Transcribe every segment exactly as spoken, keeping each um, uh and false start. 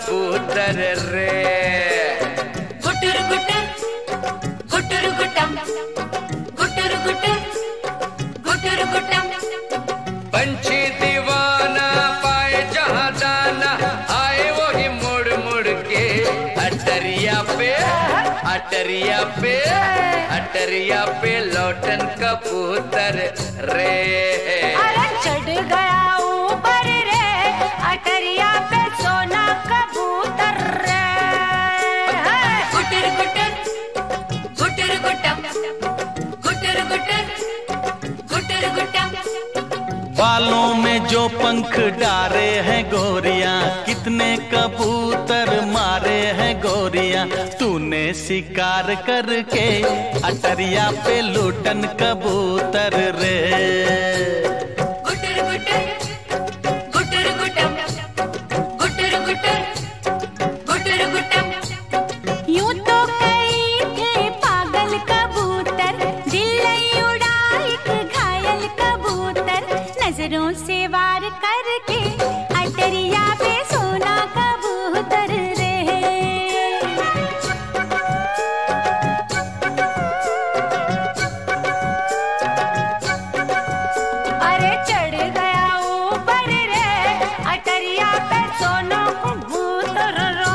कबूतर रे। गुटर गुटर गुटर गुटम गुटर गुटर गुटर गुटम। पंछी दीवाना पाए जहाँ दाना आए वही मुड़ मुड़ के अटरिया पे अटरिया पे अटरिया पे लौटन कबूतर रे। अरे चढ़ गया ऊपर रे अटरिया पे सोना कबूतर रे। गुटर गुटर गुटर गुटम गुटर गुटर गुटर गुटम। बालों में जो पंख डारे हैं गोरियां, कितने कबूतर मारे हैं गोरियां। तूने शिकार करके अटरिया पे लूटन कबूतर रे। गुटर गुटर गुटर गुटम गुटर गुटर गुटर गुटम। यूं तो कई थे पागल कबूतर, दिल उड़ा एक घायल कबूतर। नजरों से वार करके अटरिया पे सोना कबूतर रे। अरे चढ़ गया ऊपर रे अटरिया पे सोना कबूतर रे।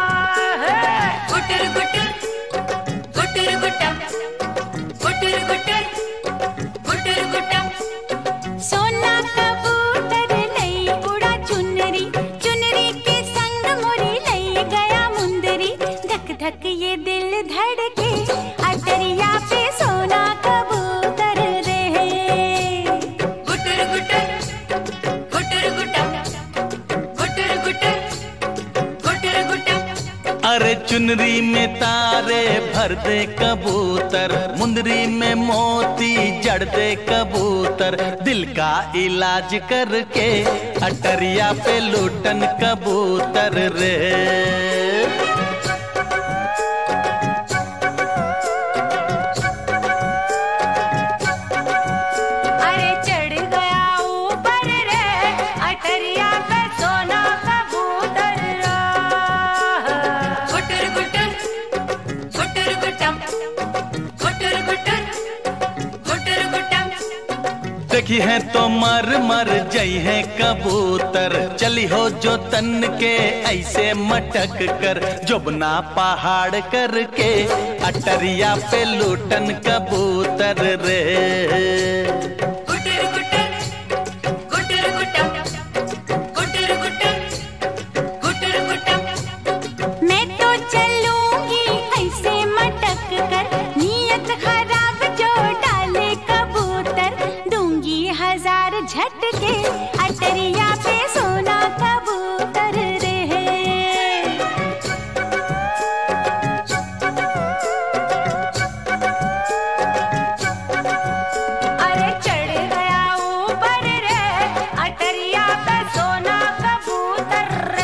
गुटर गुटर गुटर गुटम गुटर गुटर गुटर गुटम। सोना कबूतर लई उड़ा चुनरी, चुनरी के संग मोरी लई गया मुंदरी। धक धक ये दिल धड़के अटरिया पे सोना कबूतर रे। गुटर गुटर गुटर गुटम गुटर गुटर गुटर गुटम। अरे चुनरी में तारे भर दे कबूतर, मुंदरी में मोती जड़ दे कबूतर। दिल का इलाज करके अटरिया पे लूटन कबूतर रे। अरे चढ़ गया ऊपर रे अटरिया पे सोना कबूतर रे। गुटर गुटर गुटर गुटम गुटर गुटर गुटर गुटम। देखी है तो मर मर जई है कबूतर, चली हो जो तन के ऐसे मटक कर। जोबना पहाड़ करके अटरिया पे लूटन कबूतर रे। गुटर गुटर गुटर गुटम गुटर गुटर गुटर गुटम। मैं तो चलूंगी ऐसे मटक कर, नियत खराब जो डाले कबूतर। दूंगी हजार झटके अटरिया पे सोना कबूतर रे। अरे चढ़ गया ऊपर रे अटरिया पे सोना कबूतर रे।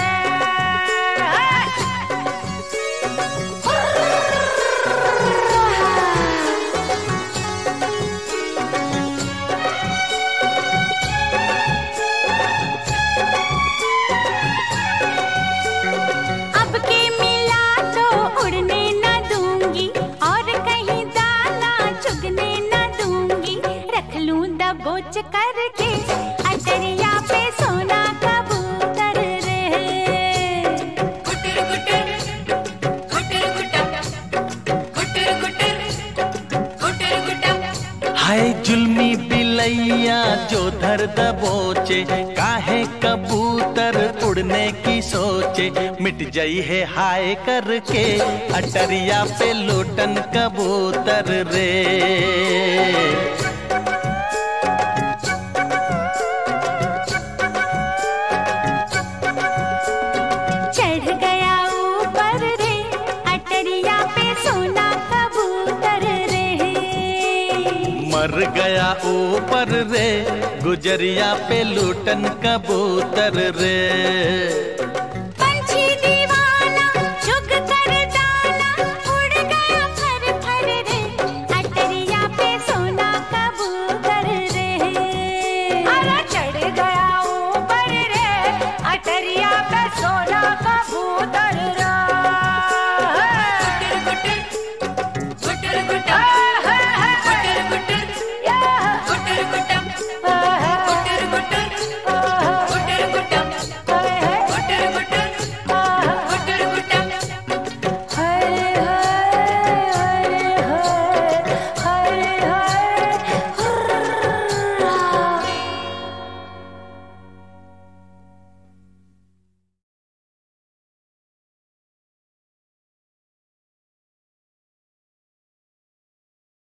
अब के मिला तो उड़ने न दूंगी, और कहीं दाना चुगने न दूंगी। रख लूं दबोच करके अटरिया पे सोना कबूतर रे। गुटर गुटर गुटर गुटम गुटर गुटर गुटर गुटम। हाय जुल्मी बिलैया जो धर दबोचे, काहे कबूतर उड़ने की सोचे। मिट जाई है हाय करके अटरिया पे लूटन कबूतर रे। चढ़ गया ऊपर रे अटरिया पे सोना कबूतर रे। मर गया ऊपर रे गुजरिया पे लूटन कबूतर रे।